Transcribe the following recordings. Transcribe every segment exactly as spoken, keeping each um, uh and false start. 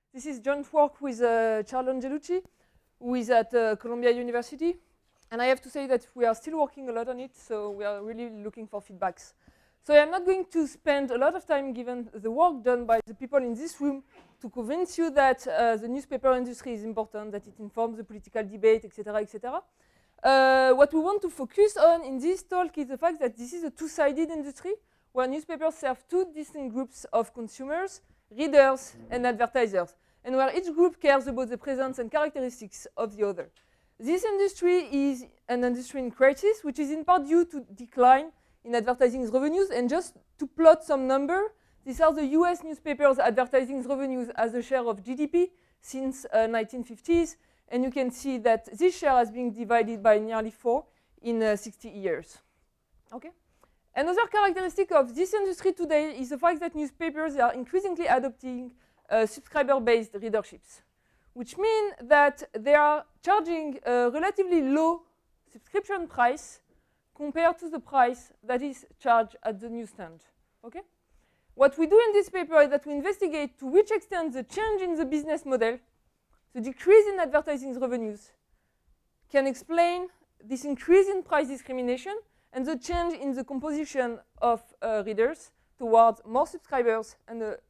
This is joint work with uh, Charles Angelucci, who is at uh, Columbia University. And I have to say that we are still working a lot on it, so we are really looking for feedbacks. So I'm not going to spend a lot of time, given the work done by the people in this room, to convince you that uh, the newspaper industry is important, that it informs the political debate, et cetera, et cetera. Uh, what we want to focus on in this talk is the fact that this is a two-sided industry, where newspapers serve two distinct groups of consumers, readers, and advertisers, and where each group cares about the presence and characteristics of the other. This industry is an industry in crisis, which is in part due to decline in advertising revenues. And just to plot some number, these are the U S newspapers' advertising revenues as a share of G D P since uh, nineteen fifties. And you can see that this share has been divided by nearly four in uh, sixty years. Okay? Another characteristic of this industry today is the fact that newspapers are increasingly adopting uh, subscriber-based readerships, which mean that they are charging a relatively low subscription price compared to the price that is charged at the newsstand. Okay? What we do in this paper is that we investigate to which extent the change in the business model, the decrease in advertising revenues, can explain this increase in price discrimination and the change in the composition of uh, readers towards more subscribers and a,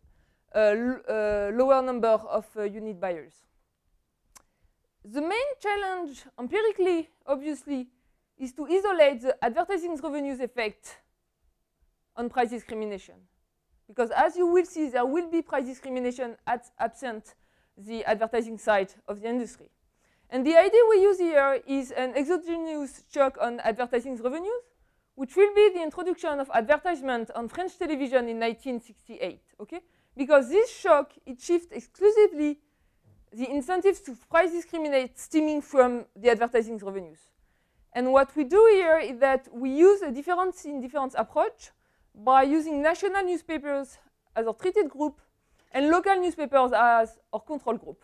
a, a lower number of uh, unit buyers. The main challenge empirically, obviously, is to isolate the advertising revenues effect on price discrimination. Because as you will see, there will be price discrimination at absent the advertising side of the industry. And the idea we use here is an exogenous shock on advertising revenues, which will be the introduction of advertisement on French television in nineteen sixty-eight, okay? Because this shock, it shifts exclusively the incentives to price discriminate stemming from the advertising revenues. And what we do here is that we use a difference in difference approach by using national newspapers as our treated group and local newspapers as our control group.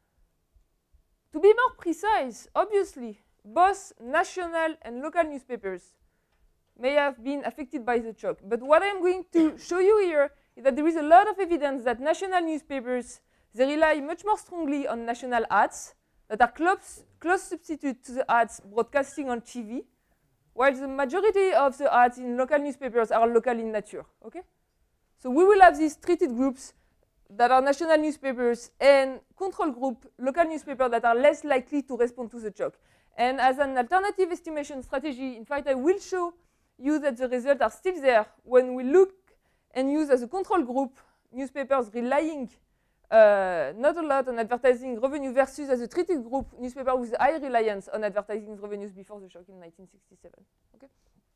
To be more precise, obviously, both national and local newspapers may have been affected by the shock. But what I'm going to show you here is that there is a lot of evidence that national newspapers, they rely much more strongly on national ads that are close, close substitute to the ads broadcasting on T V, while the majority of the ads in local newspapers are local in nature, okay? So we will have these treated groups that are national newspapers and control group, local newspapers that are less likely to respond to the shock. And as an alternative estimation strategy, in fact, I will show you that the results are still there when we look and use as a control group newspapers relying uh, not a lot on advertising revenue versus as a treated group newspaper with high reliance on advertising revenues before the shock in nineteen sixty-seven. Okay?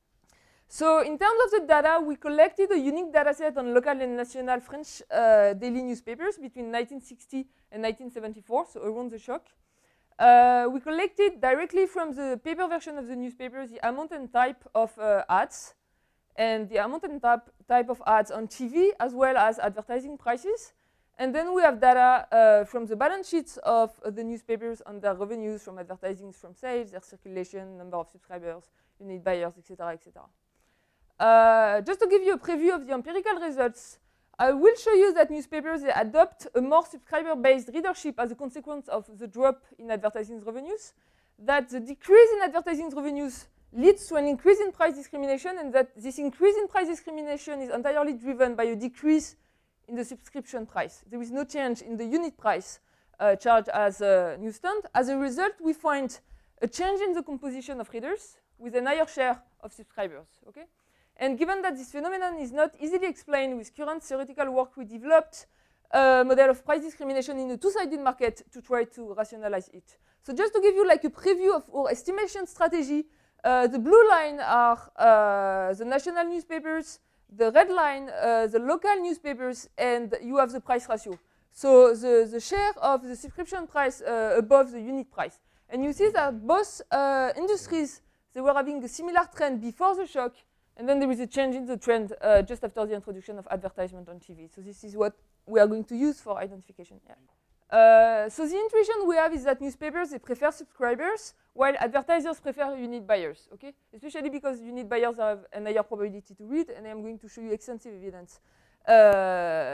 So in terms of the data, we collected a unique data set on local and national French uh, daily newspapers between nineteen sixty and nineteen seventy-four, so around the shock. Uh, we collected directly from the paper version of the newspapers the amount and type of uh, ads, and the amount and type, type of ads on T V, as well as advertising prices. And then we have data uh, from the balance sheets of uh, the newspapers on their revenues from advertising, from sales, their circulation, number of subscribers, unit buyers, et cetera, et cetera. Uh, just to give you a preview of the empirical results, I will show you that newspapers they adopt a more subscriber-based readership as a consequence of the drop in advertising revenues, that the decrease in advertising revenues leads to an increase in price discrimination, and that this increase in price discrimination is entirely driven by a decrease in the subscription price. There is no change in the unit price uh, charged as a newsstand. As a result, we find a change in the composition of readers with a higher share of subscribers. Okay? And given that this phenomenon is not easily explained with current theoretical work, we developed a model of price discrimination in a two-sided market to try to rationalize it. So just to give you like a preview of our estimation strategy, uh, the blue line are uh, the national newspapers, the red line, uh, the local newspapers, and you have the price ratio. So the, the share of the subscription price uh, above the unit price. And you see that both uh, industries, they were having a similar trend before the shock, and then there is a change in the trend uh, just after the introduction of advertisement on T V. So this is what we are going to use for identification. Yeah. Uh, so the intuition we have is that newspapers, they prefer subscribers, while advertisers prefer unit buyers, okay? Especially because unit buyers have a higher probability to read, and I'm going to show you extensive evidence uh,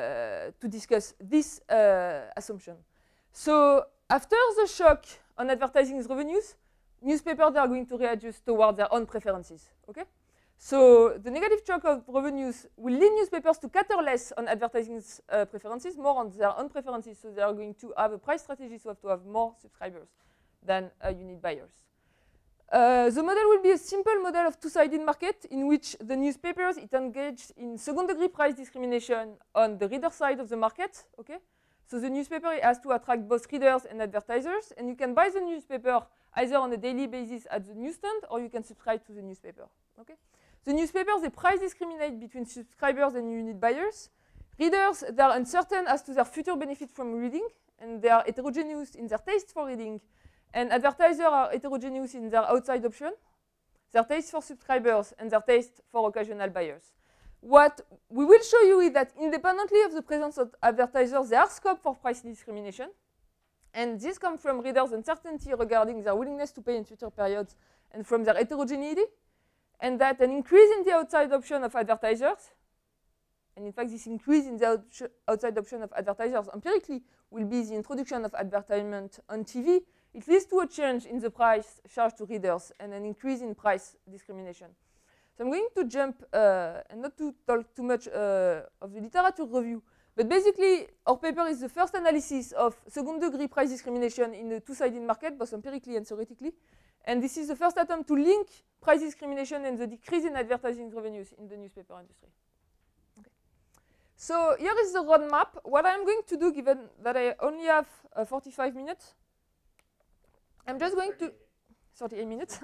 uh, to discuss this uh, assumption. So after the shock on advertising revenues, newspapers are going to readjust toward their own preferences. Okay? So the negative shock of revenues will lead newspapers to cater less on advertising uh, preferences, more on their own preferences. So they are going to have a price strategy, so have to have more subscribers than uh, unit buyers. Uh, the model will be a simple model of two-sided market in which the newspapers is engaged in second-degree price discrimination on the reader side of the market. Okay, so the newspaper has to attract both readers and advertisers, and you can buy the newspaper either on a daily basis at the newsstand or you can subscribe to the newspaper. Okay, the newspapers they price discriminate between subscribers and unit buyers. Readers they are uncertain as to their future benefit from reading, and they are heterogeneous in their taste for reading. And advertisers are heterogeneous in their outside option, their taste for subscribers, and their taste for occasional buyers. What we will show you is that independently of the presence of advertisers, there are scope for price discrimination. And this comes from readers' uncertainty regarding their willingness to pay in future periods and from their heterogeneity. And that an increase in the outside option of advertisers, and in fact this increase in the outside option of advertisers empirically will be the introduction of advertisement on T V. It leads to a change in the price charged to readers and an increase in price discrimination. So I'm going to jump uh, and not to talk too much uh, of the literature review, but basically our paper is the first analysis of second-degree price discrimination in a two-sided market, both empirically and theoretically. And this is the first attempt to link price discrimination and the decrease in advertising revenues in the newspaper industry. Okay. So here is the roadmap. What I'm going to do, given that I only have uh, forty-five minutes, I'm just going to, thirty-eight minutes.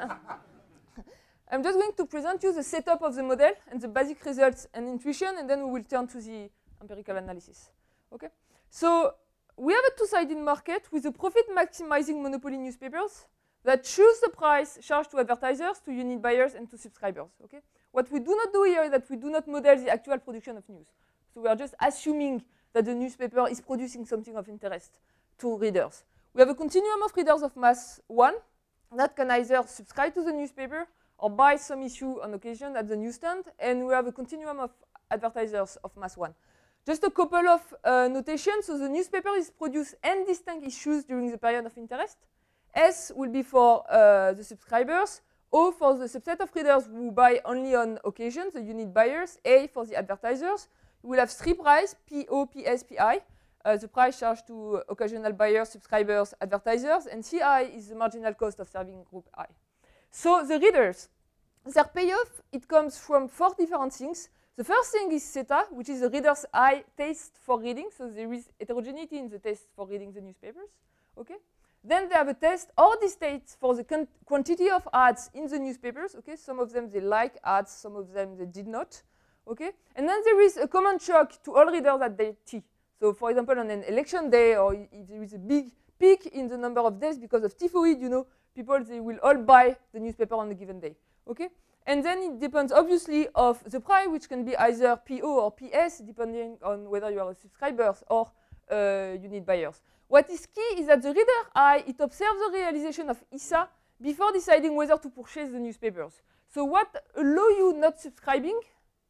I'm just going to present you the setup of the model and the basic results and intuition, and then we will turn to the empirical analysis. Okay? So we have a two-sided market with a profit-maximizing monopoly newspapers that choose the price charged to advertisers, to unit buyers, and to subscribers. Okay? What we do not do here is that we do not model the actual production of news. So we are just assuming that the newspaper is producing something of interest to readers. We have a continuum of readers of mass one that can either subscribe to the newspaper or buy some issue on occasion at the newsstand, and we have a continuum of advertisers of mass one. Just a couple of uh, notations. So the newspaper is produce n distinct issues during the period of interest. S will be for uh, the subscribers, O for the subset of readers who buy only on occasion, the unit buyers, A for the advertisers. We will have three prices, P O, P S, P I. Uh, the price charged to occasional buyers, subscribers, advertisers, and C I is the marginal cost of serving group I. So the readers, their payoff, it comes from four different things. The first thing is theta, which is the reader's eye taste for reading. So there is heterogeneity in the taste for reading the newspapers. Okay. Then they have a test or distaste for the quantity of ads in the newspapers. Okay. Some of them they like ads, some of them they did not. Okay. And then there is a common shock to all readers at day T. So, for example, on an election day, or if there is a big peak in the number of deaths because of typhoid, you know, people, they will all buy the newspaper on a given day, okay? And then it depends, obviously, of the price, which can be either P O or P S, depending on whether you are a subscriber or uh, unit buyers. What is key is that the reader eye, it observes the realization of I S A before deciding whether to purchase the newspapers. So what allows you not subscribing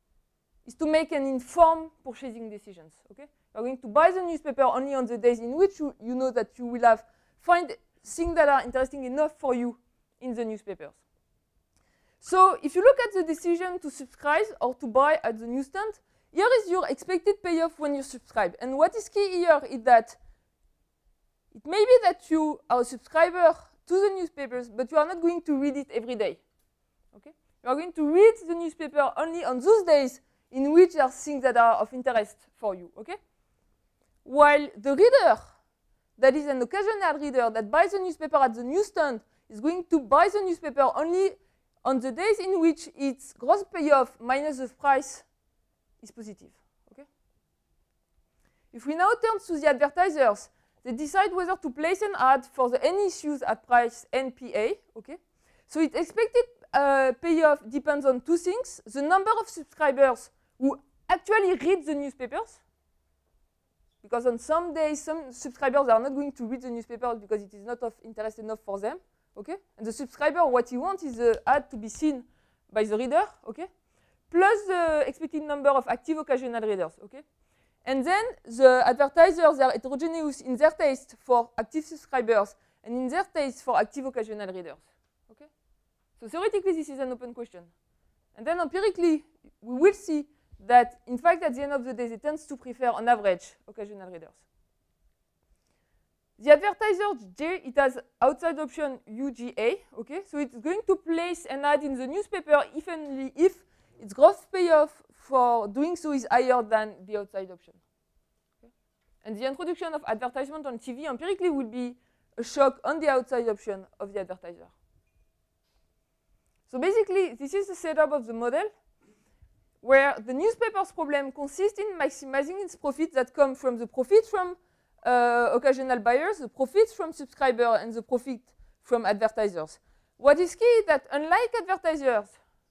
is to make an informed purchasing decisions, okay? You're going to buy the newspaper only on the days in which you, you know that you will have find things that are interesting enough for you in the newspapers. So if you look at the decision to subscribe or to buy at the newsstand, here is your expected payoff when you subscribe. And what is key here is that it may be that you are a subscriber to the newspapers, but you are not going to read it every day. Okay? You are going to read the newspaper only on those days in which there are things that are of interest for you. Okay? While the reader that is an occasional reader that buys the newspaper at the newsstand is going to buy the newspaper only on the days in which its gross payoff minus the price is positive. Okay? If we now turn to the advertisers, they decide whether to place an ad for the n issues at price N P A. Okay? So its expected uh, payoff depends on two things: the number of subscribers who actually read the newspapers, because on some days, some subscribers are not going to read the newspapers because it is not of interest enough for them, okay? And the subscriber, what he wants is the ad to be seen by the reader, okay? Plus the expected number of active occasional readers, okay? And then the advertisers are heterogeneous in their taste for active subscribers and in their taste for active occasional readers. Okay? So theoretically, this is an open question. And then empirically, we will see that, in fact, at the end of the day, they tend to prefer, on average, occasional readers. The advertiser J, it has outside option U G A, okay? So it's going to place an ad in the newspaper if only if its gross payoff for doing so is higher than the outside option. Okay? And the introduction of advertisement on T V empirically will be a shock on the outside option of the advertiser. So basically, this is the setup of the model, where the newspaper's problem consists in maximizing its profits that come from the profit from uh, occasional buyers, the profits from subscribers, and the profit from advertisers. What is key is that unlike advertisers,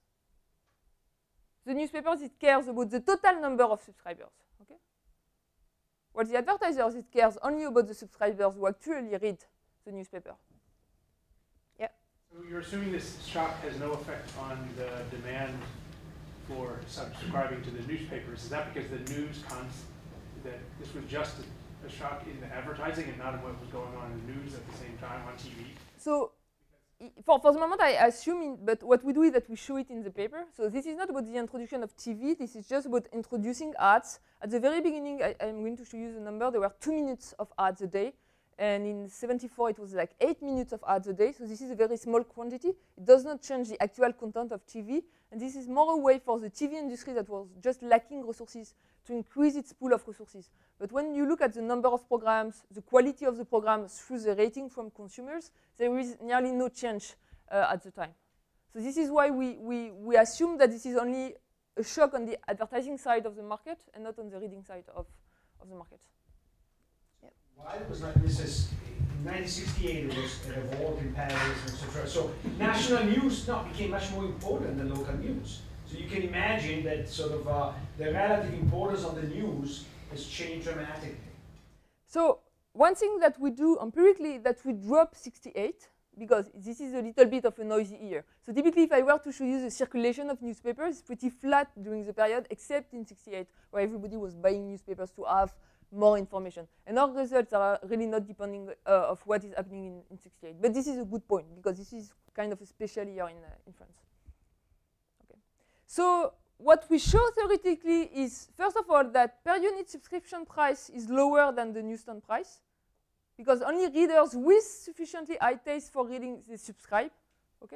the newspapers, it cares about the total number of subscribers. Okay? While the advertisers, it cares only about the subscribers who actually read the newspaper. Yeah? So you're assuming this shock has no effect on the demand for subscribing to the newspapers. Is that because the news cons that this was just a, a shock in the advertising and not in what was going on in the news at the same time on T V? So for, for the moment, I assume, in, but what we do is that we show it in the paper. So this is not about the introduction of T V. This is just about introducing ads. At the very beginning, I, I'm going to show you the number. There were two minutes of ads a day. And in seventy-four, it was like eight minutes of ads a day. So this is a very small quantity. It does not change the actual content of T V. And this is more a way for the T V industry that was just lacking resources to increase its pool of resources. But when you look at the number of programs, the quality of the programs through the rating from consumers, there is nearly no change uh, at the time. So this is why we, we, we assume that this is only a shock on the advertising side of the market and not on the reading side of, of the market. Yeah. Why was not this is in nineteen sixty-eight it was it evolved in Paris and so forth. So national news now became much more important than local news. So you can imagine that sort of uh, the relative importance of the news has changed dramatically. So one thing that we do empirically is that we drop sixty-eight, because this is a little bit of a noisy year. So typically, if I were to show you the circulation of newspapers, it's pretty flat during the period, except in sixty-eight, where everybody was buying newspapers to have more information. And our results are really not depending uh, of what is happening in, in sixty-eight. But this is a good point, because this is kind of a special year in, uh, in France. Okay. So what we show theoretically is, first of all, that per unit subscription price is lower than the newsstand price, because only readers with sufficiently high taste for reading, they subscribe. Okay?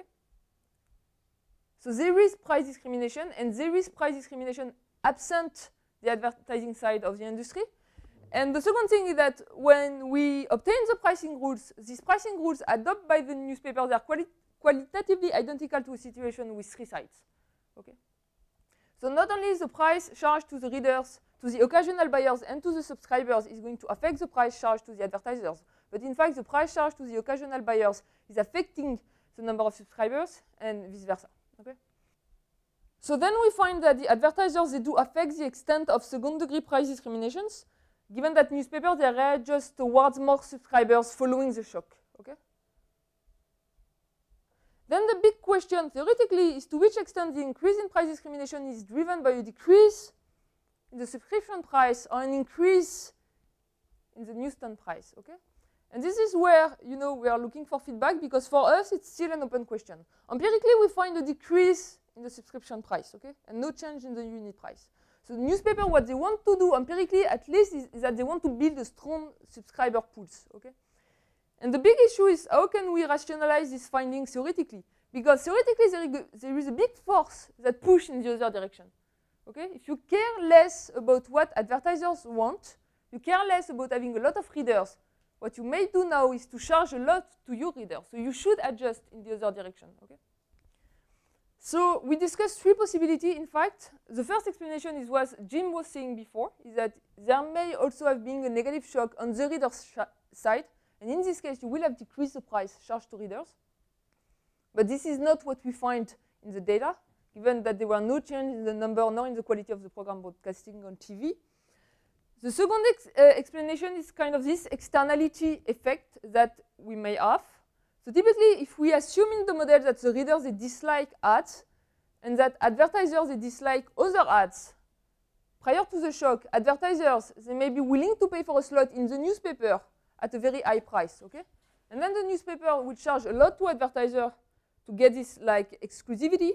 So there is price discrimination, and there is price discrimination absent the advertising side of the industry. And the second thing is that when we obtain the pricing rules, these pricing rules adopted by the newspapers are quali qualitatively identical to a situation with three sides. Okay? So not only is the price charged to the readers, to the occasional buyers, and to the subscribers is going to affect the price charged to the advertisers, but in fact the price charged to the occasional buyers is affecting the number of subscribers and vice versa. Okay? So then we find that the advertisers, they do affect the extent of second degree price discriminations, given that newspapers, they readjust towards more subscribers following the shock. Okay? Then the big question, theoretically, is to which extent the increase in price discrimination is driven by a decrease in the subscription price or an increase in the newsstand price. Okay? And this is where, you know, we are looking for feedback, because for us, it's still an open question. Empirically, we find a decrease in the subscription price, okay, and no change in the unit price. So the newspaper, what they want to do empirically, at least, is, is that they want to build a strong subscriber pools, okay? And the big issue is how can we rationalize these findings theoretically? Because theoretically, there is, a, there is a big force that pushes in the other direction, okay? If you care less about what advertisers want, you care less about having a lot of readers, what you may do now is to charge a lot to your readers. So you should adjust in the other direction, okay? So we discussed three possibilities, in fact. The first explanation is what Jim was saying before, is that there may also have been a negative shock on the reader's side. And in this case, you will have decreased the price charged to readers. But this is not what we find in the data, given that there were no change in the number nor in the quality of the program broadcasting on T V. The second ex uh, explanation is kind of this externality effect that we may have. So typically, if we assume in the model that the readers, they dislike ads, and that advertisers, they dislike other ads, prior to the shock, advertisers, they may be willing to pay for a slot in the newspaper at a very high price, okay? And then the newspaper will charge a lot to advertisers to get this like exclusivity.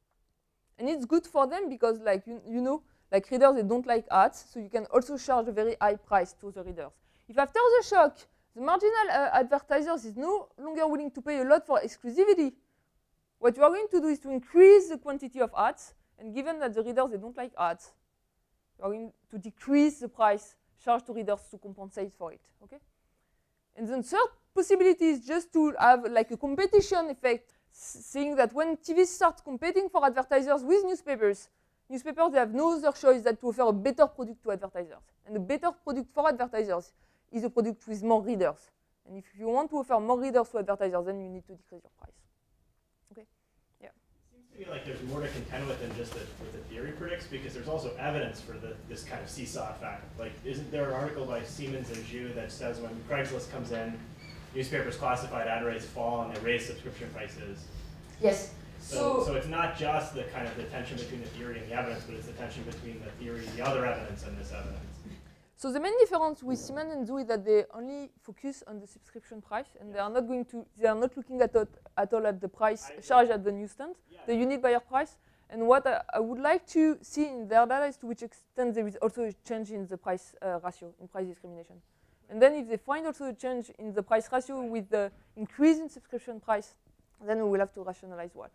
And it's good for them because like, you, you know, like readers, they don't like ads, so you can also charge a very high price to the readers. If after the shock, the marginal uh, advertisers is no longer willing to pay a lot for exclusivity, what you are going to do is to increase the quantity of ads, and given that the readers, they don't like ads, you are going to decrease the price charged to readers to compensate for it, okay? And then third possibility is just to have like a competition effect, saying that when T V starts competing for advertisers with newspapers, newspapers, they have no other choice than to offer a better product to advertisers. And a better product for advertisers is a product with more readers. And if you want to offer more readers to advertisers, then you need to decrease your price. Okay? Yeah. Seems to me like there's more to contend with than just the, what the theory predicts, because there's also evidence for the, this kind of seesaw effect. Like, isn't there an article by Siemens and Zhu that says when Craigslist comes in, newspapers classified ad rates fall and they raise subscription prices? Yes. So, so, so it's not just the kind of the tension between the theory and the evidence, but it's the tension between the theory, the other evidence, and this evidence. So the main difference with Siemens and Zhu is that they only focus on the subscription price, and they are not going to, they are not looking at, it, at all at the price charged at the newsstand, yeah. the unit buyer price. And what I, I would like to see in their data is to which extent there is also a change in the price uh, ratio, in price discrimination. And then if they find also a change in the price ratio with the increase in subscription price, then we will have to rationalize why.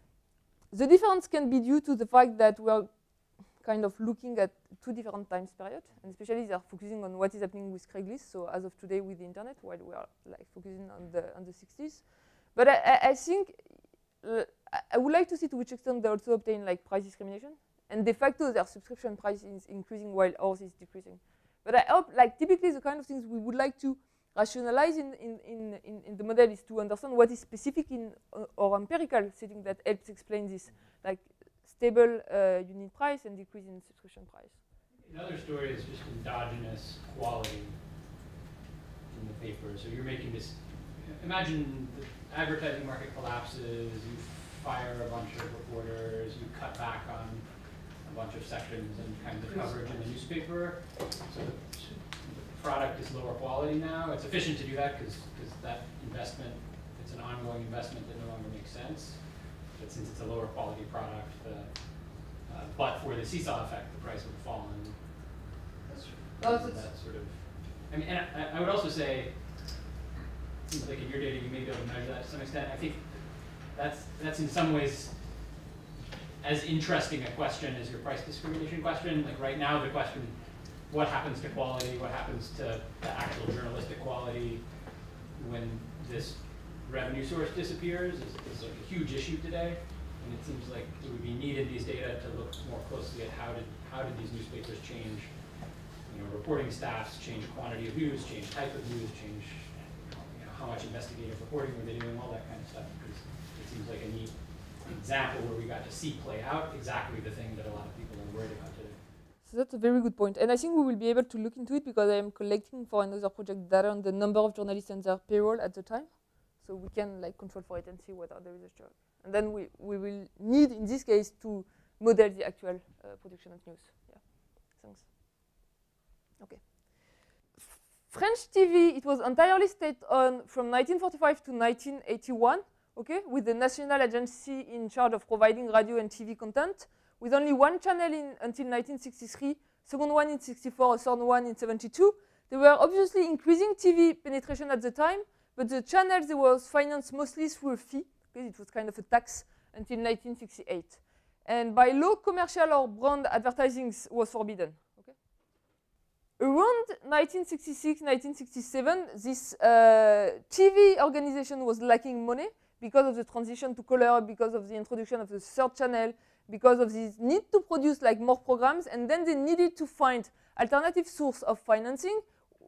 The difference can be due to the fact that we are kind of looking at two different time periods, and especially they are focusing on what is happening with Craigslist, so as of today with the internet, while we are like focusing on the on the sixties. But I, I, I think uh, I would like to see to which extent they also obtain like price discrimination, and de facto their subscription price is increasing while ours is decreasing. But I hope, like typically the kind of things we would like to rationalize in, in, in, in, in the model is to understand what is specific in uh, or empirical setting that helps explain this, like stable uh, unit price and decrease in subscription price. Another story is just endogenous quality in the paper. So you're making this, imagine the advertising market collapses, you fire a bunch of reporters, you cut back on a bunch of sections and kinds of coverage in the newspaper. So the, the product is lower quality now. It's efficient to do that because that investment, it's an ongoing investment that no longer makes sense. But since it's a lower quality product, the, uh, but for the seesaw effect, the price would fall. And that's, oh, that sort of, I mean, and I, I would also say, it seems like in your data you may be able to measure that to some extent. I think that's, that's in some ways as interesting a question as your price discrimination question. Like right now the question, what happens to quality, what happens to the actual journalistic quality when this revenue source disappears is, is like a huge issue today, and it seems like it would be needed these data to look more closely at how did how did these newspapers change, you know, reporting staffs, change quantity of news, change type of news, change you know, how much investigative reporting were they doing, all that kind of stuff. Because it seems like a neat example where we got to see play out exactly the thing that a lot of people are worried about today. So that's a very good point, and I think we will be able to look into it because I am collecting for another project data on the number of journalists and their payroll at the time. So we can like control for it and see whether there is a shock. And then we, we will need, in this case, to model the actual uh, production of news. Yeah, thanks. Okay. F French T V, it was entirely stayed on from nineteen forty-five to nineteen eighty-one, okay, with the national agency in charge of providing radio and T V content, with only one channel in, until nineteen sixty-three, second one in sixty-four, a third one in seventy-two. They were obviously increasing T V penetration at the time, but the channels they was financed mostly through a fee, because it was kind of a tax until nineteen sixty-eight. And by law, commercial or brand advertising was forbidden. Okay? Around nineteen sixty-six, nineteen sixty-seven, this uh, T V organization was lacking money because of the transition to color, because of the introduction of the third channel, because of this need to produce like more programs, and then they needed to find alternative source of financing.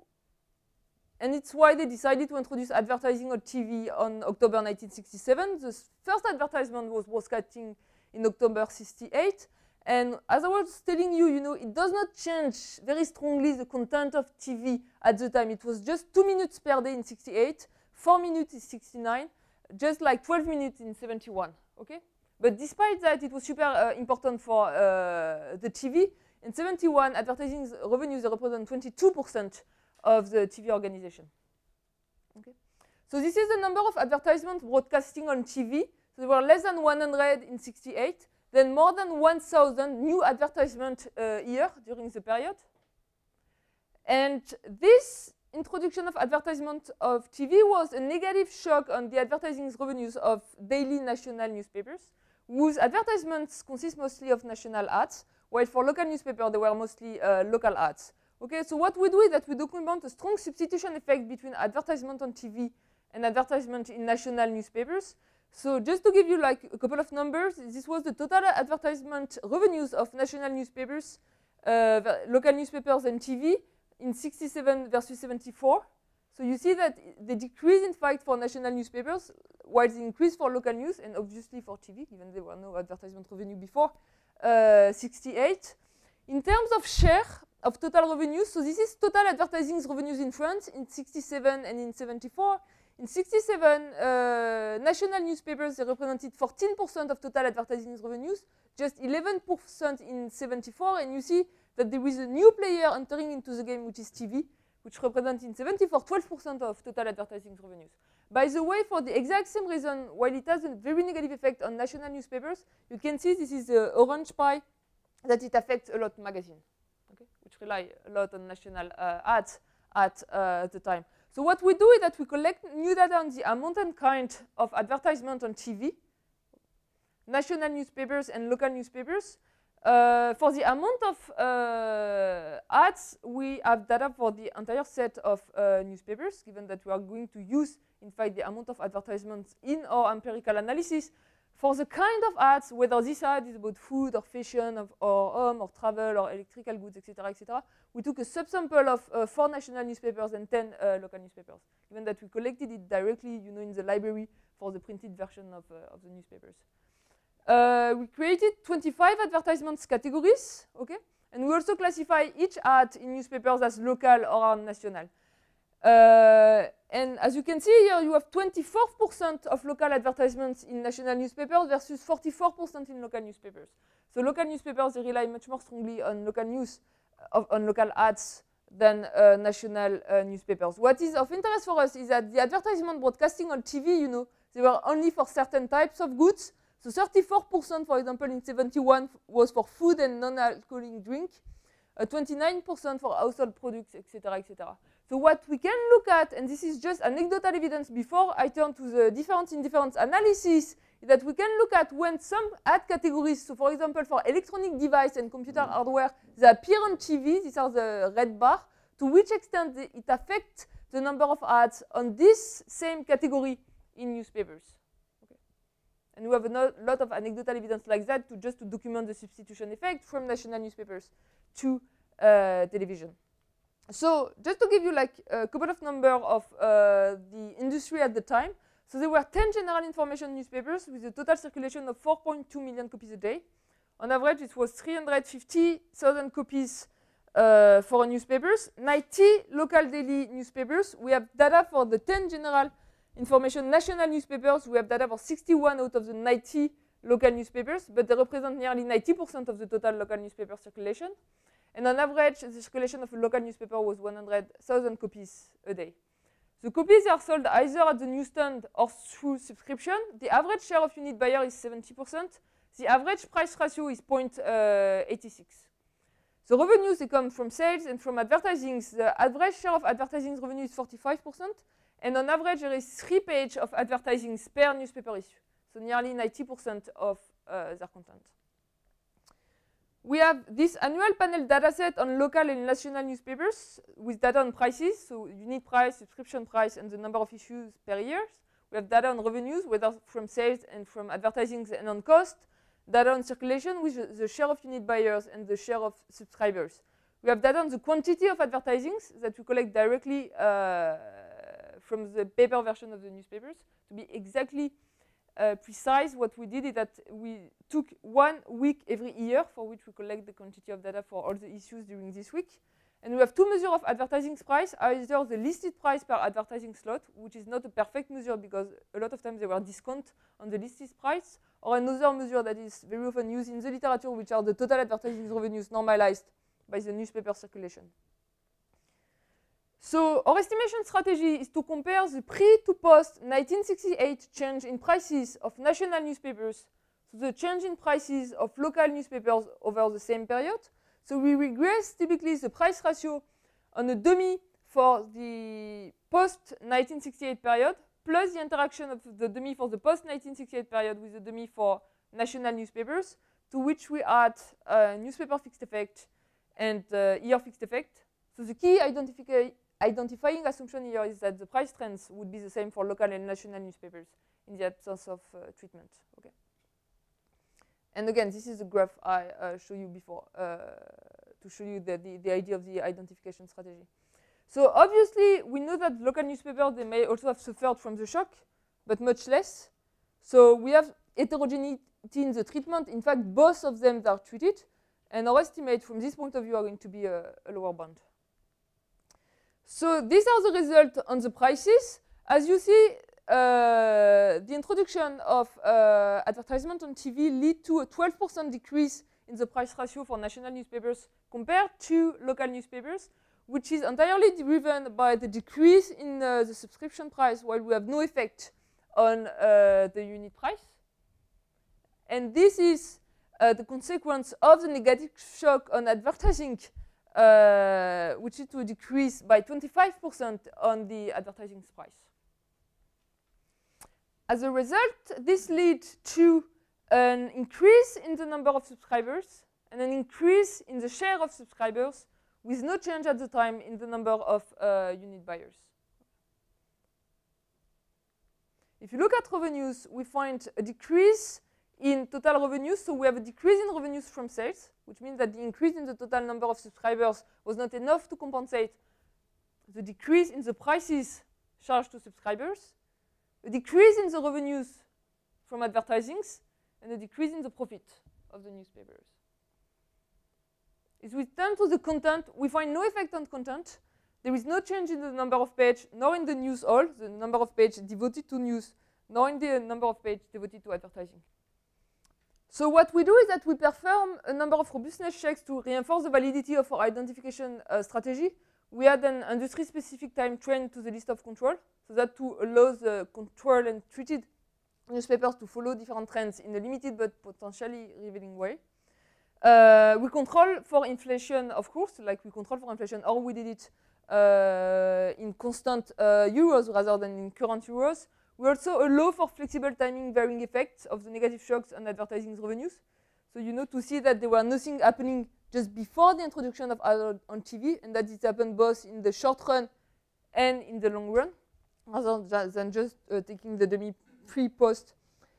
And it's why they decided to introduce advertising on T V on October nineteen sixty-seven. The first advertisement was broadcasting in October sixty-eight. And as I was telling you, you know, it does not change very strongly the content of T V at the time. It was just two minutes per day in sixty-eight, four minutes in sixty-nine, just like twelve minutes in seventy-one, okay? But despite that, it was super uh, important for uh, the T V. In seventy-one, advertising revenues represent twenty-two percent of the T V organization. Okay. So this is the number of advertisements broadcasting on T V. So there were less than one hundred in sixty-eight, then more than one thousand new advertisements a year during the period. And this introduction of advertisement of T V was a negative shock on the advertising revenues of daily national newspapers, whose advertisements consist mostly of national ads, while for local newspapers they were mostly uh, local ads. Okay, so what we do is that we document a strong substitution effect between advertisement on T V and advertisement in national newspapers. So just to give you like a couple of numbers, this was the total advertisement revenues of national newspapers, uh, local newspapers and T V in sixty-seven versus seventy-four. So you see that the decrease in fact for national newspapers, while the increase for local news and obviously for T V, given there were no advertisement revenue before, uh, sixty-eight. In terms of share of total revenues, so this is total advertising revenues in France in sixty-seven and in seventy-four. In sixty-seven, uh, national newspapers they represented fourteen percent of total advertising revenues, just eleven percent in seventy-four, and you see that there is a new player entering into the game, which is T V, which represents in seventy-four twelve percent of total advertising revenues. By the way, for the exact same reason, while it has a very negative effect on national newspapers, you can see this is the orange pie, that it affects a lot magazine, okay, which rely a lot on national uh, ads at uh, the time. So what we do is that we collect new data on the amount and kind of advertisement on T V, national newspapers and local newspapers. Uh, for the amount of uh, ads, we have data for the entire set of uh, newspapers, given that we are going to use, in fact, the amount of advertisements in our empirical analysis. For the kind of ads, whether this ad is about food or fashion of, or home or travel or electrical goods, et cetera, et cetera, we took a subsample of uh, four national newspapers and ten uh, local newspapers, given that we collected it directly, you know, in the library for the printed version of, uh, of the newspapers. Uh, we created twenty-five advertisements categories, okay, and we also classify each ad in newspapers as local or national. Uh, and as you can see here, you have twenty-four percent of local advertisements in national newspapers versus forty-four percent in local newspapers. So local newspapers, they rely much more strongly on local news, uh, on local ads than uh, national uh, newspapers. What is of interest for us is that the advertisement broadcasting on T V, you know, they were only for certain types of goods. So thirty-four percent, for example, in seventy-one was for food and non-alcoholic drink, uh, twenty-nine percent for household products, et cetera, et cetera. So what we can look at, and this is just anecdotal evidence before I turn to the difference in difference analysis, is that we can look at when some ad categories, so for example, for electronic device and computer hardware, they appear on T V, these are the red bar, to which extent it affects the number of ads on this same category in newspapers. Okay. And we have a no lot of anecdotal evidence like that to just to document the substitution effect from national newspapers to uh, television. So just to give you like a couple of numbers of uh, the industry at the time. So there were ten general information newspapers with a total circulation of four point two million copies a day. On average, it was three hundred fifty thousand copies uh, for newspapers. ninety local daily newspapers. We have data for the ten general information national newspapers. We have data for sixty-one out of the ninety local newspapers, but they represent nearly ninety percent of the total local newspaper circulation. And on average, the circulation of a local newspaper was one hundred thousand copies a day. The copies are sold either at the newsstand or through subscription. The average share of unit buyer is seventy percent. The average price ratio is zero point eight six. The revenues, they come from sales and from advertising. The average share of advertising revenue is forty-five percent. And on average, there is three pages of advertising per newspaper issue. So nearly ninety percent of uh, their content. We have this annual panel dataset on local and national newspapers with data on prices, so unit price, subscription price, and the number of issues per year. We have data on revenues, whether from sales and from advertising, and on cost. Data on circulation with the share of unit buyers and the share of subscribers. We have data on the quantity of advertising that we collect directly uh, from the paper version of the newspapers. To be exactly Uh, precise, what we did is that we took one week every year for which we collect the quantity of data for all the issues during this week. And we have two measures of advertising price, either the listed price per advertising slot, which is not a perfect measure because a lot of times there were discounts on the listed price, or another measure that is very often used in the literature, which are the total advertising revenues normalized by the newspaper circulation. So our estimation strategy is to compare the pre to post nineteen sixty-eight change in prices of national newspapers to the change in prices of local newspapers over the same period. So we regress typically the price ratio on a dummy for the post nineteen sixty-eight period, plus the interaction of the dummy for the post nineteen sixty-eight period with the dummy for national newspapers, to which we add uh, newspaper fixed effect and uh, year fixed effect. So the key identifi identifying assumption here is that the price trends would be the same for local and national newspapers in the absence of uh, treatment. Okay. And again, this is the graph I uh, showed you before uh, to show you the, the, the idea of the identification strategy. So obviously, we know that local newspapers, they may also have suffered from the shock, but much less. So we have heterogeneity in the treatment. In fact, both of them are treated. And our estimate from this point of view are going to be a, a lower bound. So these are the results on the prices. As you see, uh, the introduction of uh, advertisement on T V lead to a twelve percent decrease in the price ratio for national newspapers compared to local newspapers, which is entirely driven by the decrease in uh, the subscription price, while we have no effect on uh, the unit price. And this is uh, the consequence of the negative shock on advertising, uh, which is to decrease by twenty-five percent on the advertising price. As a result, this leads to an increase in the number of subscribers and an increase in the share of subscribers with no change at the time in the number of uh, unit buyers. If you look at revenues, we find a decrease in total revenues. So we have a decrease in revenues from sales, which means that the increase in the total number of subscribers was not enough to compensate the decrease in the prices charged to subscribers, a decrease in the revenues from advertisings, and a decrease in the profit of the newspapers. If we turn to the content, we find no effect on content. There is no change in the number of pages, nor in the news all, the number of pages devoted to news, nor in the number of pages devoted to advertising. So what we do is that we perform a number of robustness checks to reinforce the validity of our identification uh, strategy. We add an industry-specific time train to the list of control, so that to allow the control and treated newspapers to follow different trends in a limited but potentially revealing way. Uh, we control for inflation, of course, like we control for inflation, or we did it uh, in constant uh, euros rather than in current euros. We also allow for flexible timing varying effects of the negative shocks on advertising revenues. So you know to see that there were nothing happening just before the introduction of ads on T V, and that it happened both in the short run and in the long run, rather than just uh, taking the dummy pre-post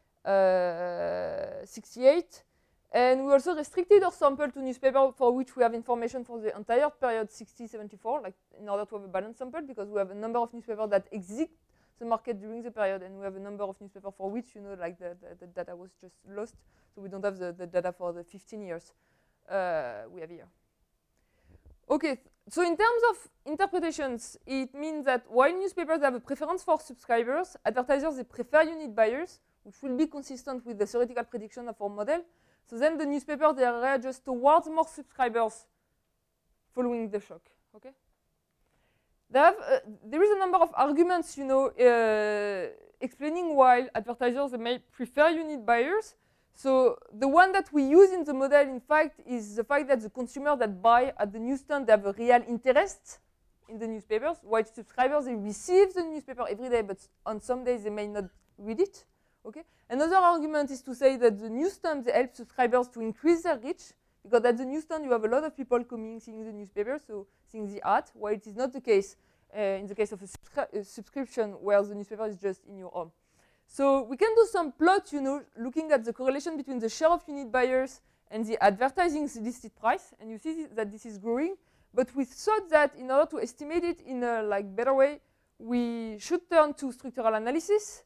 uh, sixty-eight. And we also restricted our sample to newspapers for which we have information for the entire period sixty seventy-four, like in order to have a balanced sample, because we have a number of newspapers that exit the market during the period, and we have a number of newspapers for which, you know, like the, the, the data was just lost, so we don't have the, the data for the fifteen years uh, we have here. Okay, so in terms of interpretations, it means that while newspapers have a preference for subscribers, advertisers, they prefer unit buyers, which will be consistent with the theoretical prediction of our model. So then the newspapers, they readjust towards more subscribers following the shock, okay? They have, uh, there is a number of arguments, you know, uh, explaining why advertisers they may prefer unit buyers. So the one that we use in the model, in fact, is the fact that the consumers that buy at the newsstand, they have a real interest in the newspapers, while subscribers, they receive the newspaper every day, but on some days they may not read it. Okay. Another argument is to say that the newsstand, they help subscribers to increase their reach, because at the newsstand you have a lot of people coming, seeing the newspaper, so seeing the ad, while it is not the case uh, in the case of a, subscri a subscription where the newspaper is just in your home. So we can do some plots, you know, looking at the correlation between the share of unit buyers and the advertising listed price, and you see that this is growing. But we thought that in order to estimate it in a like better way, we should turn to structural analysis.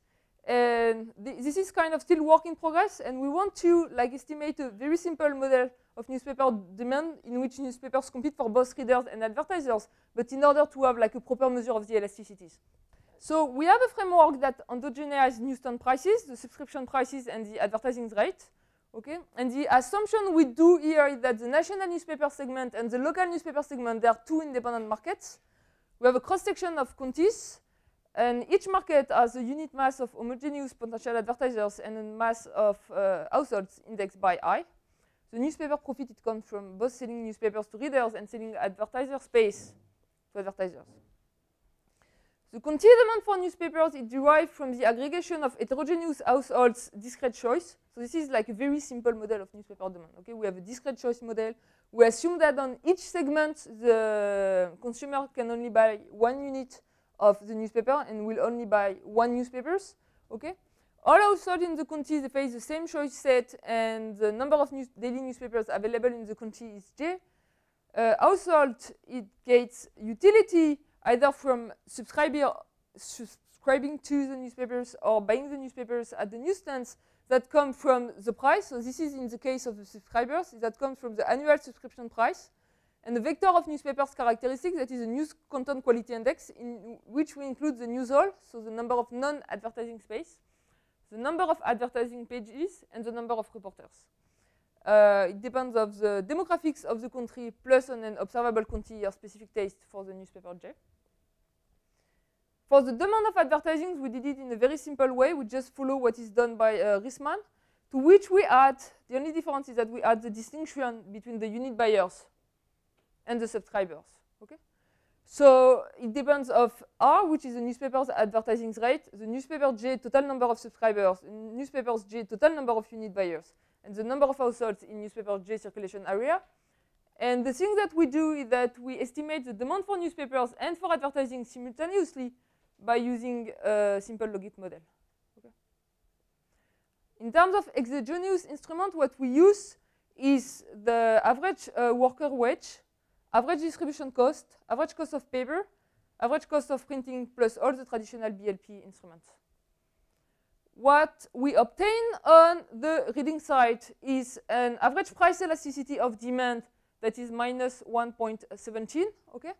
And th this is kind of still work in progress, and we want to like estimate a very simple model of newspaper demand in which newspapers compete for both readers and advertisers, but in order to have like a proper measure of the elasticities. So we have a framework that endogenizes newsstand prices, the subscription prices, and the advertising rate. Okay, and the assumption we do here is that the national newspaper segment and the local newspaper segment, they are two independent markets. We have a cross-section of counties, and each market has a unit mass of homogeneous potential advertisers and a mass of uh, households indexed by I. The newspaper profit, it comes from both selling newspapers to readers and selling advertiser space to advertisers. The county demand for newspapers is derived from the aggregation of heterogeneous households' discrete choice. So this is like a very simple model of newspaper demand. Okay, we have a discrete choice model. We assume that on each segment, the consumer can only buy one unit of the newspaper and will only buy one newspapers. Okay, all households in the county, they face the same choice set, and the number of news daily newspapers available in the county is J. Uh, household, it gets utility either from subscriber, subscribing to the newspapers or buying the newspapers at the newsstands that come from the price. So this is in the case of the subscribers, that comes from the annual subscription price. And the vector of newspapers characteristics, that is a news content quality index, in which we include the news hall, so the number of non-advertising space, the number of advertising pages, and the number of reporters. Uh, it depends on the demographics of the country plus on an observable quantity or specific taste for the newspaper J. For the demand of advertising, we did it in a very simple way. We just follow what is done by uh, Friedman, to which we add, the only difference is that we add the distinction between the unit buyers and the subscribers. Okay? So it depends of R, which is the newspaper's advertising rate, the newspaper J total number of subscribers, newspapers J total number of unit buyers, and the number of households in newspaper J circulation area. And the thing that we do is that we estimate the demand for newspapers and for advertising simultaneously by using a simple logit model. Okay. In terms of exogenous instrument, what we use is the average uh, worker wage, average distribution cost, average cost of paper, average cost of printing, plus all the traditional B L P instruments. What we obtain on the reading side is an average price elasticity of demand that is minus one point one seven. Okay?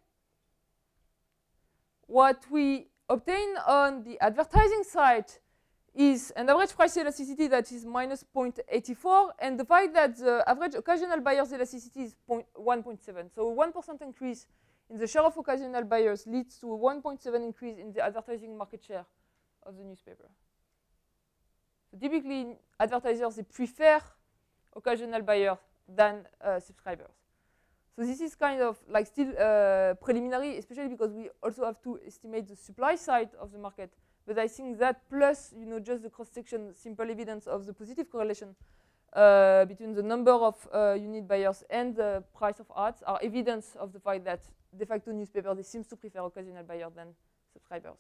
What we obtain on the advertising side is an average price elasticity that is minus zero point eight four, and the fact that the average occasional buyers elasticity is one point seven. So a one percent increase in the share of occasional buyers leads to a one point seven increase in the advertising market share of the newspaper. So typically, advertisers, they prefer occasional buyers than uh, subscribers. So this is kind of like still uh, preliminary, especially because we also have to estimate the supply side of the market. But I think that plus, you know, just the cross-section simple evidence of the positive correlation uh, between the number of uh, unit buyers and the price of ads are evidence of the fact that de facto newspapers, they seem to prefer occasional buyers than subscribers.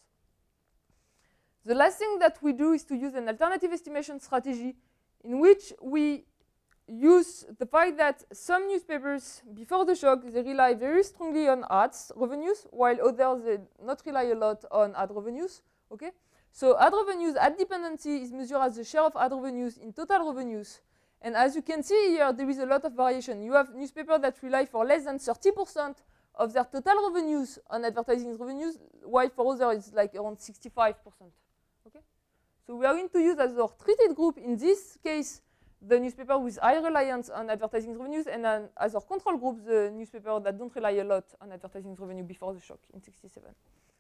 The last thing that we do is to use an alternative estimation strategy in which we use the fact that some newspapers, before the shock, they rely very strongly on ads revenues, while others, they not rely a lot on ad revenues. Okay? So ad revenues, ad dependency is measured as the share of ad revenues in total revenues. And as you can see here, there is a lot of variation. You have newspapers that rely for less than thirty percent of their total revenues on advertising revenues, while for others it's like around sixty-five percent. Okay? So we are going to use as our treated group, in this case, the newspaper with high reliance on advertising revenues, and uh, as our control group, the newspaper that don't rely a lot on advertising revenue before the shock in sixty-seven.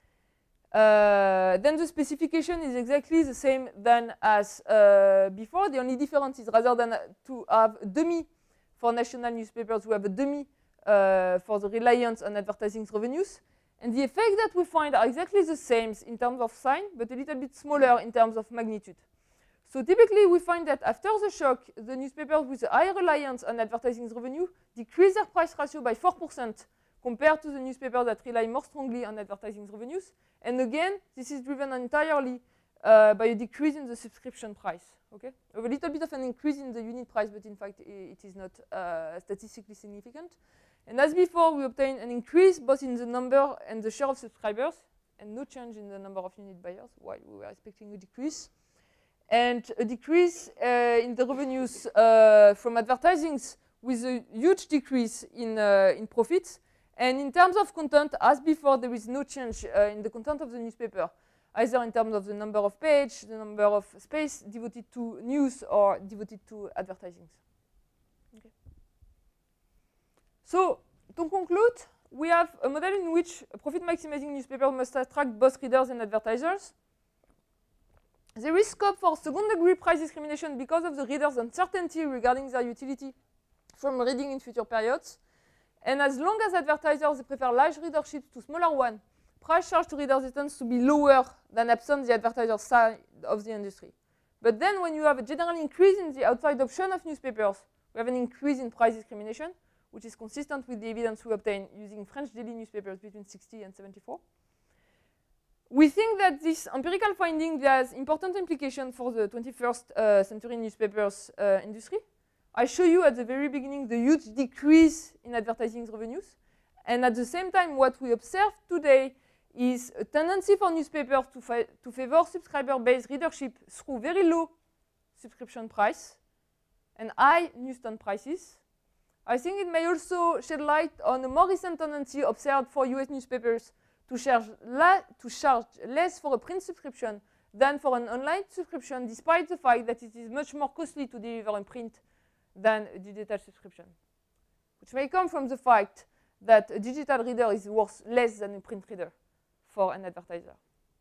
Uh, then the specification is exactly the same than as uh, before. The only difference is rather than uh, to have a dummy for national newspapers, we have a dummy uh, for the reliance on advertising revenues. And the effects that we find are exactly the same in terms of sign, but a little bit smaller in terms of magnitude. So typically, we find that after the shock, the newspapers with a high reliance on advertising revenue decrease their price ratio by four percent compared to the newspapers that rely more strongly on advertising revenues. And again, this is driven entirely uh, by a decrease in the subscription price. Okay, a little bit of an increase in the unit price, but in fact, it is not uh, statistically significant. And as before, we obtain an increase both in the number and the share of subscribers, and no change in the number of unit buyers, while we were expecting a decrease. and a decrease uh, in the revenues uh, from advertising with a huge decrease in, uh, in profits. And in terms of content, as before, there is no change uh, in the content of the newspaper, either in terms of the number of pages, the number of space devoted to news or devoted to advertising. Okay. So, to conclude, we have a model in which a profit-maximizing newspaper must attract both readers and advertisers. There is scope for second-degree price discrimination because of the readers' uncertainty regarding their utility from reading in future periods. And as long as advertisers prefer large readerships to smaller ones, price charge to readers tends to be lower than absent the advertiser side of the industry. But then when you have a general increase in the outside option of newspapers, we have an increase in price discrimination, which is consistent with the evidence we obtained using French daily newspapers between sixty and seventy-four. We think that this empirical finding has important implications for the twenty-first uh, century newspapers uh, industry. I show you at the very beginning the huge decrease in advertising revenues. And at the same time, what we observe today is a tendency for newspapers to, fa to favor subscriber-based readership through very low subscription price and high newsstand prices. I think it may also shed light on a more recent tendency observed for U S newspapers to charge, to charge less for a print subscription than for an online subscription, despite the fact that it is much more costly to deliver in print than a digital subscription, which may come from the fact that a digital reader is worth less than a print reader for an advertiser.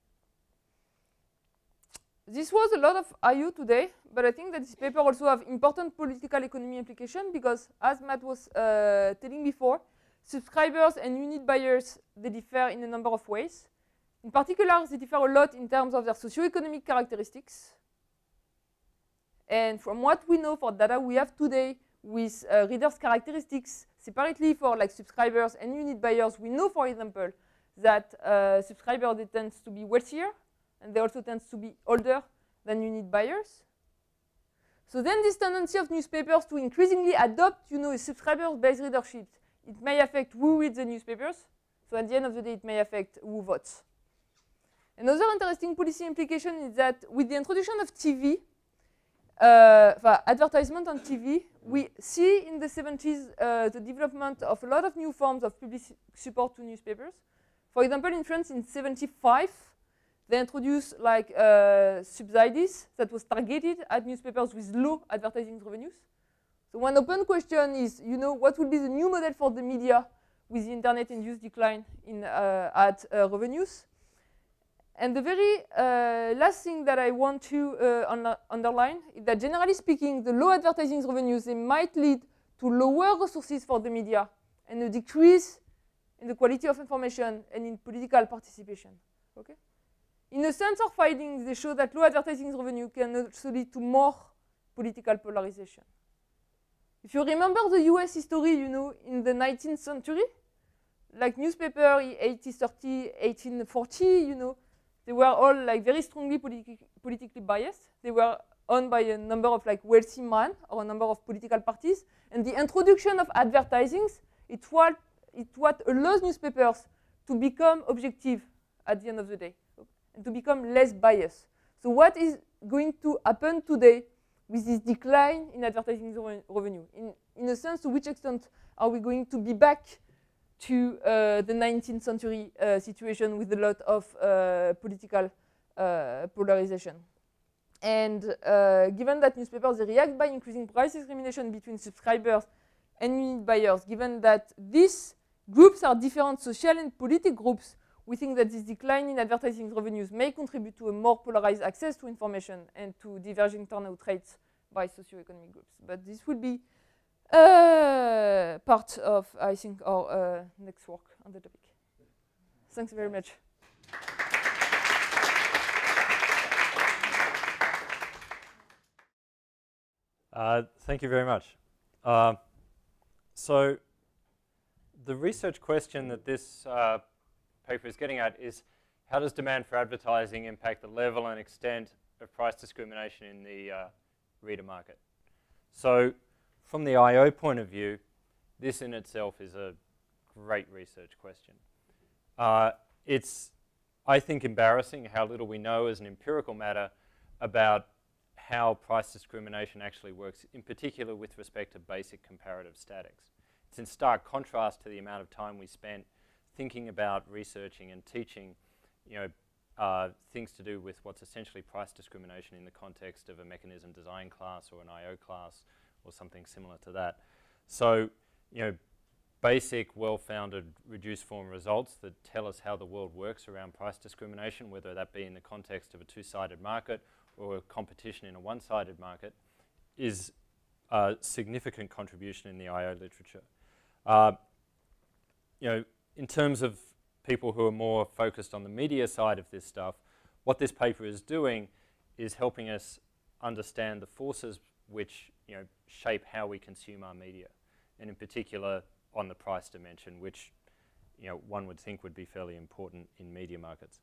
This was a lot of I U today, but I think that this paper also have important political economy implication because, as Matt was uh, telling before, subscribers and unit buyers, they differ in a number of ways. In particular, they differ a lot in terms of their socio-economic characteristics. And from what we know for data we have today with uh, readers' characteristics separately for like subscribers and unit buyers, we know, for example, that uh, subscribers they tend to be wealthier and they also tend to be older than unit buyers. So then this tendency of newspapers to increasingly adopt, you know, a subscriber-based readership, it may affect who reads the newspapers. So at the end of the day, it may affect who votes. Another interesting policy implication is that with the introduction of T V, Uh, for advertisement on T V, we see in the seventies uh, the development of a lot of new forms of public support to newspapers. For example, in France in seventy-five, they introduced like uh, subsidies that was targeted at newspapers with low advertising revenues. So one open question is, you know, what will be the new model for the media with the internet-induced decline in uh, ad uh, revenues? And the very uh, last thing that I want to uh, un underline is that generally speaking, the low advertising revenues, they might lead to lower resources for the media and a decrease in the quality of information and in political participation. Okay? In a sense of findings, they show that low advertising revenue can also lead to more political polarization. If you remember the U S history, you know, in the nineteenth century, like newspaper eighteen thirty, eighteen forty, you know, they were all like very strongly politi politically biased. They were owned by a number of like wealthy men or a number of political parties. And the introduction of advertising, it what, it what allows newspapers to become objective at the end of the day and to become less biased. So what is going to happen today with this decline in advertising revenue? In, in a sense, to which extent are we going to be back to uh, the nineteenth century uh, situation with a lot of uh, political uh, polarization? And uh, given that newspapers they react by increasing price discrimination between subscribers and unit buyers, given that these groups are different social and political groups, we think that this decline in advertising revenues may contribute to a more polarized access to information and to diverging turnout rates by socioeconomic groups. But this will be uh, part of, I think, our uh, next work on the topic. Thanks very much. Uh, thank you very much. Uh, so the research question that this uh, paper is getting at is, how does demand for advertising impact the level and extent of price discrimination in the uh, reader market? So from the I O point of view, this in itself is a great research question. Uh, it's, I think, embarrassing how little we know as an empirical matter about how price discrimination actually works, in particular with respect to basic comparative statics. It's in stark contrast to the amount of time we spent thinking about researching and teaching, you know, uh, things to do with what's essentially price discrimination in the context of a mechanism design class or an I O class or something similar to that. So, you know, basic, well-founded, reduced form results that tell us how the world works around price discrimination, whether that be in the context of a two-sided market or a competition in a one-sided market, is a significant contribution in the I O literature. Uh, you know, in terms of people who are more focused on the media side of this stuff, what this paper is doing is helping us understand the forces which, you know, shape how we consume our media, and in particular on the price dimension, which, you know, one would think would be fairly important in media markets.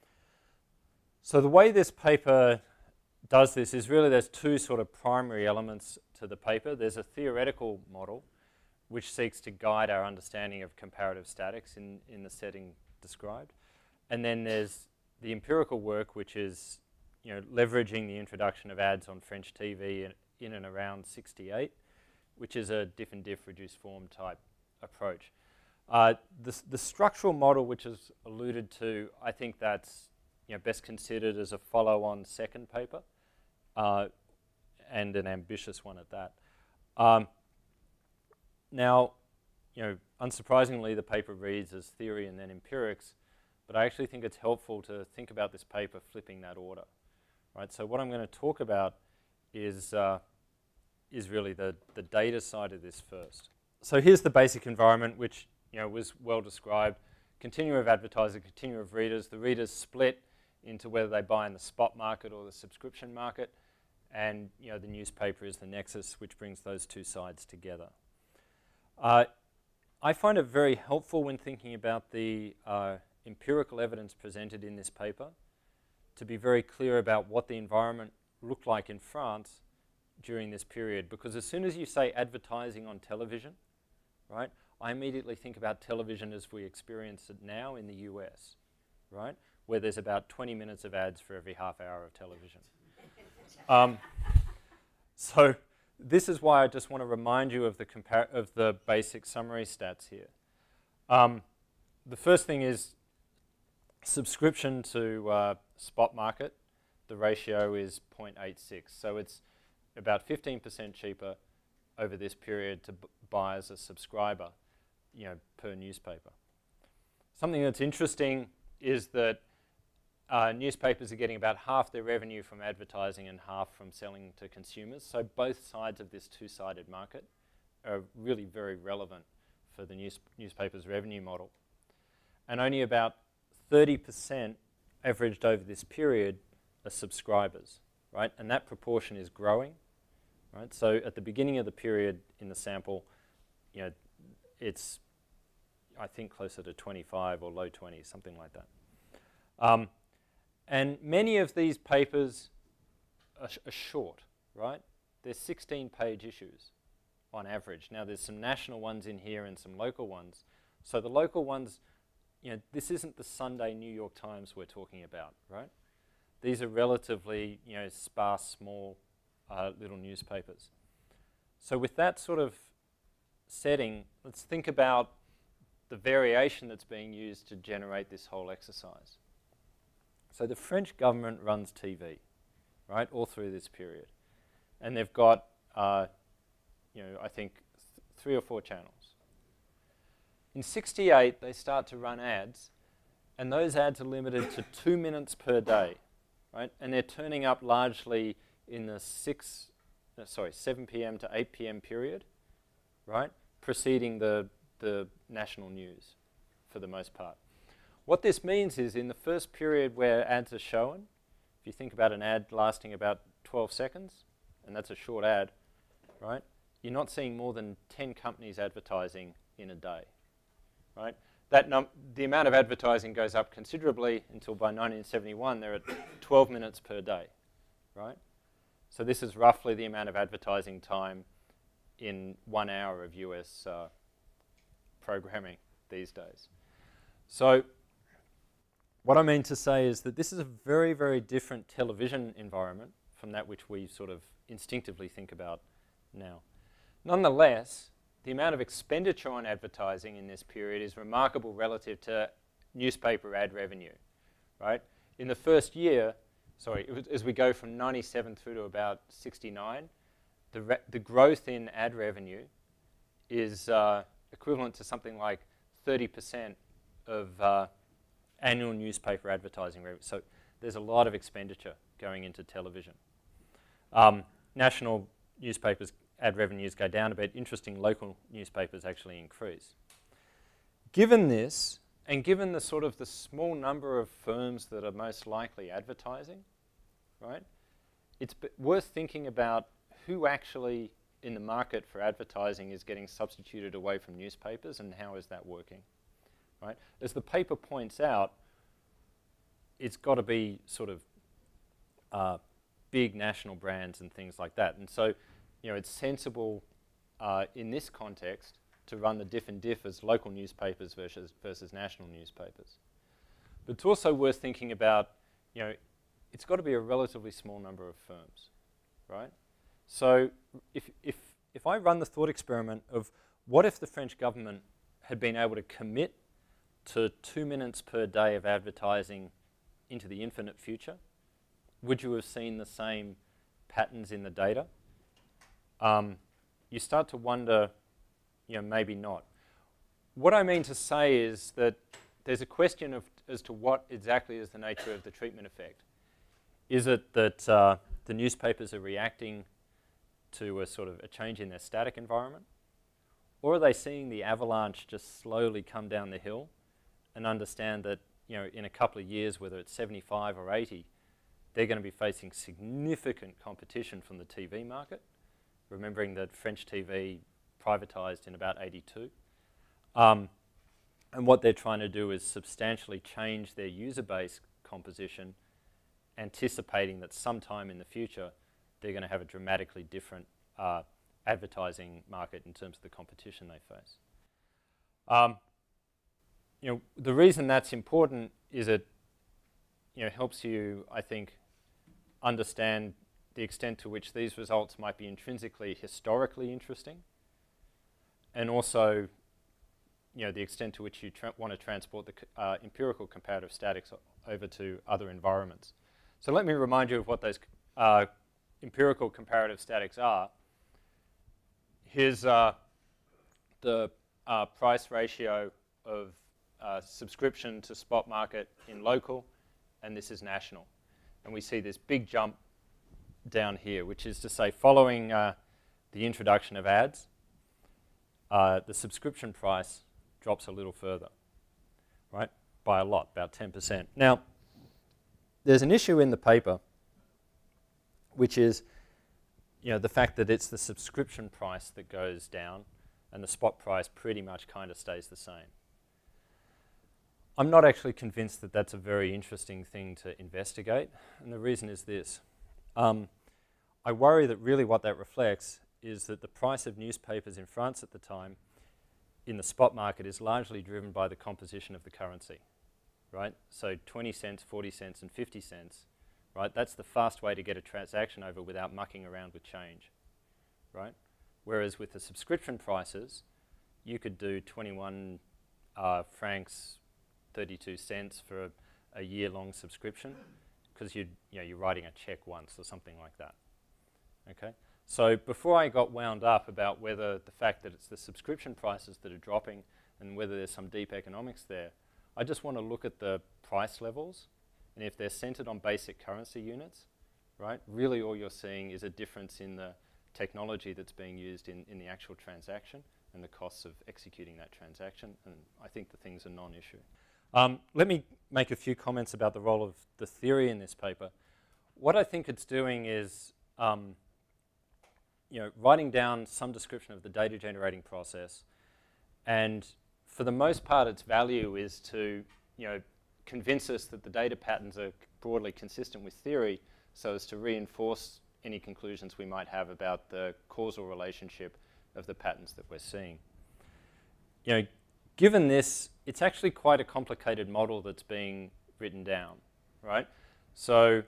So the way this paper does this is really there's two sort of primary elements to the paper. There's a theoretical model which seeks to guide our understanding of comparative statics in, in the setting described. And then there's the empirical work, which is, you know, leveraging the introduction of ads on French T V in, in and around sixty-eight, which is a diff and diff reduced form type approach. Uh, the, the structural model, which is alluded to, I think that's, you know, best considered as a follow-on second paper, uh, and an ambitious one at that. Um, now, you know, unsurprisingly, the paper reads as theory and then empirics, but I actually think it's helpful to think about this paper flipping that order, right? So what I'm going to talk about is uh, is really the, the data side of this first. So here's the basic environment, which, you know, was well described. Continuum of advertisers, continuum of readers. The readers split into whether they buy in the spot market or the subscription market, and, you know, the newspaper is the nexus which brings those two sides together. Uh, I find it very helpful when thinking about the uh, empirical evidence presented in this paper to be very clear about what the environment looked like in France during this period, because as soon as you say advertising on television, right, I immediately think about television as we experience it now in the U S, right, where there's about twenty minutes of ads for every half hour of television. um, so this is why I just want to remind you of the, compar of the basic summary stats here. Um, the first thing is subscription to uh, spot market. The ratio is zero point eight six, so it's about fifteen percent cheaper over this period to b buy as a subscriber, you know, per newspaper. Something that's interesting is that uh, newspapers are getting about half their revenue from advertising and half from selling to consumers. So both sides of this two-sided market are really very relevant for the news newspaper's revenue model. And only about thirty percent averaged over this period are subscribers, right? And that proportion is growing, right? So at the beginning of the period in the sample, you know, it's, I think, closer to twenty-five or low twenties, something like that. Um, and many of these papers are, sh are short, right? They're sixteen page issues on average. Now there's some national ones in here and some local ones. So the local ones, you know, this isn't the Sunday New York Times we're talking about, right? These are relatively, you know, sparse, small uh, little newspapers. So with that sort of setting, let's think about the variation that's being used to generate this whole exercise. So the French government runs T V, right, all through this period. And they've got, uh, you know, I think th three or four channels. In sixty-eight, they start to run ads, and those ads are limited to two minutes per day, right? And they're turning up largely in the six, uh, sorry, seven p m to eight p m period, right, preceding the, the national news for the most part. What this means is in the first period where ads are shown, if you think about an ad lasting about twelve seconds, and that's a short ad, right, you're not seeing more than ten companies advertising in a day, right? That num the amount of advertising goes up considerably until by nineteen seventy-one they're at twelve minutes per day, right? So this is roughly the amount of advertising time in one hour of U S uh, programming these days. So what I mean to say is that this is a very, very different television environment for from that which we sort of instinctively think about now. Nonetheless, the amount of expenditure on advertising in this period is remarkable relative to newspaper ad revenue, right? In the first year, sorry, it was, as we go from ninety-seven through to about sixty-nine, the, re the growth in ad revenue is uh, equivalent to something like thirty percent of uh, annual newspaper advertising revenue. So there's a lot of expenditure going into television. Um, national newspapers ad revenues go down a bit. Interesting, local newspapers actually increase. Given this, and given the sort of the small number of firms that are most likely advertising, right, it's b worth thinking about who actually in the market for advertising is getting substituted away from newspapers and how is that working, right? As the paper points out, it's got to be sort of uh, big national brands and things like that. And so, you know, it's sensible uh, in this context to run the diff and diff as local newspapers versus, versus national newspapers. But it's also worth thinking about, you know, it's got to be a relatively small number of firms, right? So if, if, if I run the thought experiment of what if the French government had been able to commit to two minutes per day of advertising into the infinite future, would you have seen the same patterns in the data? Um, you start to wonder, you know, maybe not. What I mean to say is that there's a question of as to what exactly is the nature of the treatment effect. Is it that uh, the newspapers are reacting to a sort of a change in their static environment? Or are they seeing the avalanche just slowly come down the hill and understand that, you know, in a couple of years, whether it's seventy-five or eighty, they're going to be facing significant competition from the T V market, remembering that French T V privatized in about eighty-two. Um, and what they're trying to do is substantially change their user base composition, anticipating that sometime in the future, they're going to have a dramatically different uh, advertising market in terms of the competition they face. Um, you know, the reason that's important is it, you know, helps you, I think, understand the extent to which these results might be intrinsically historically interesting, and also, you know, the extent to which you want to transport the uh, empirical comparative statics over to other environments. So let me remind you of what those uh, empirical comparative statics are. Here's uh, the uh, price ratio of uh, subscription to spot market in local, and this is national. And we see this big jump down here, which is to say following uh, the introduction of ads, uh, the subscription price drops a little further, right? By a lot, about ten percent. Now, there's an issue in the paper, which is, you know, the fact that it's the subscription price that goes down and the spot price pretty much kind of stays the same. I'm not actually convinced that that's a very interesting thing to investigate, and the reason is this. Um, I worry that really what that reflects is that the price of newspapers in France at the time in the spot market is largely driven by the composition of the currency, right? So twenty cents, forty cents, and fifty cents, right? That's the fast way to get a transaction over without mucking around with change, right? Whereas with the subscription prices, you could do twenty-one uh, francs, thirty-two cents for a, a year-long subscription, because you you know, you're writing a check once or something like that. Okay. So before I got wound up about whether the fact that it's the subscription prices that are dropping and whether there's some deep economics there, I just want to look at the price levels, and if they're centered on basic currency units, right? Really, all you're seeing is a difference in the technology that's being used in, in the actual transaction and the costs of executing that transaction, and I think the thing's a non-issue. Um, let me make a few comments about the role of the theory in this paper. What I think it's doing is, um, you know, writing down some description of the data generating process, and for the most part, its value is to, you know, convince us that the data patterns are broadly consistent with theory, so as to reinforce any conclusions we might have about the causal relationship of the patterns that we're seeing. You know, given this, it's actually quite a complicated model that's being written down, right? So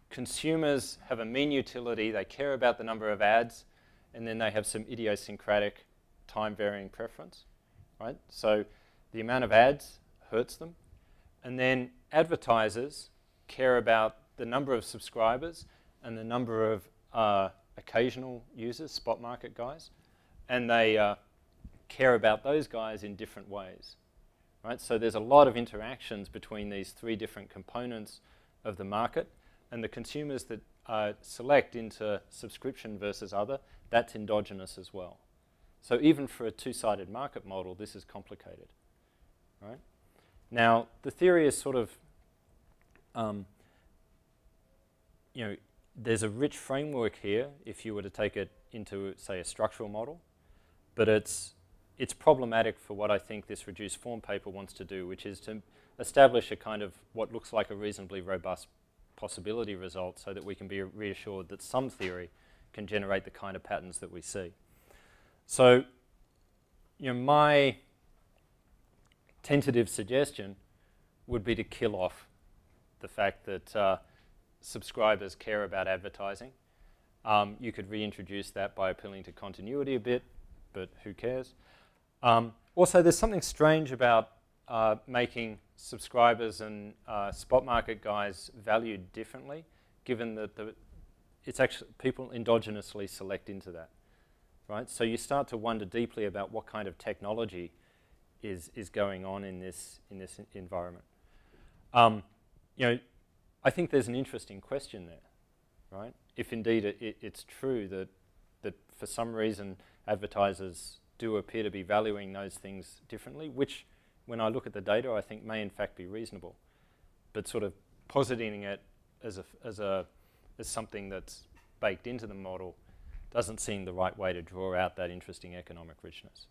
consumers have a mean utility, they care about the number of ads, and then they have some idiosyncratic time-varying preference, right? So the amount of ads hurts them. And then advertisers care about the number of subscribers and the number of uh, occasional users, spot market guys, and they uh, care about those guys in different ways, right? So there's a lot of interactions between these three different components of the market, and the consumers that uh, select into subscription versus other, that's endogenous as well. So even for a two-sided market model, this is complicated, right? Now, the theory is sort of, um, you know, there's a rich framework here if you were to take it into, say, a structural model, but it's, it's problematic for what I think this reduced form paper wants to do, which is to establish a kind of what looks like a reasonably robust possibility result so that we can be reassured that some theory can generate the kind of patterns that we see. So, you know, my tentative suggestion would be to kill off the fact that uh, subscribers care about advertising. Um, you could reintroduce that by appealing to continuity a bit, but who cares? Um, also, there's something strange about uh, making subscribers and uh, spot market guys valued differently, given that the, it's actually people endogenously select into that, right? So you start to wonder deeply about what kind of technology is is going on in this in this environment. Um, you know, I think there's an interesting question there, right? If indeed it, it, it's true that that for some reason advertisers do appear to be valuing those things differently, which when I look at the data I think may in fact be reasonable, but sort of positing it as a as a as something that's baked into the model doesn't seem the right way to draw out that interesting economic richness.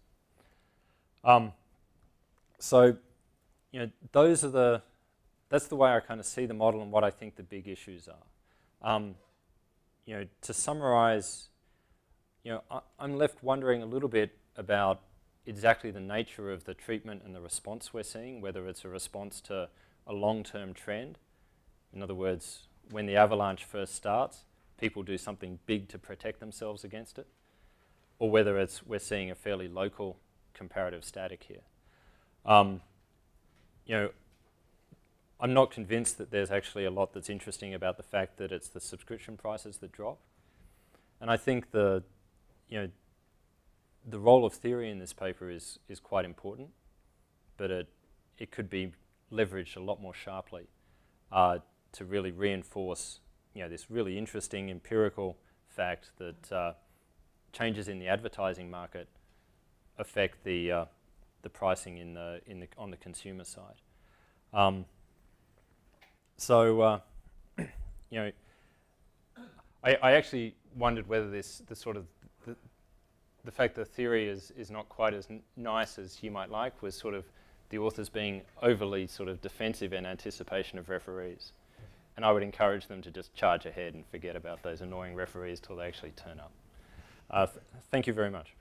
Um, so, you know, those are the that's the way I kind of see the model and what I think the big issues are. Um, you know, to summarize, you know, I, I'm left wondering a little bit about exactly the nature of the treatment and the response we're seeing, whether it's a response to a long-term trend. In other words, when the avalanche first starts, people do something big to protect themselves against it, or whether it's we're seeing a fairly local comparative static here. Um, you know, I'm not convinced that there's actually a lot that's interesting about the fact that it's the subscription prices that drop. And I think the, you know, the role of theory in this paper is, is quite important, but it, it could be leveraged a lot more sharply uh, to really reinforce, you know, this really interesting empirical fact that uh, changes in the advertising market affect the, uh, the pricing in the, in the, on the consumer side. Um, so, uh, you know, I, I actually wondered whether this, this sort of, the, the fact that theory is, is not quite as n nice as you might like was sort of the authors being overly sort of defensive in anticipation of referees. And I would encourage them to just charge ahead and forget about those annoying referees till they actually turn up. Uh, th thank you very much.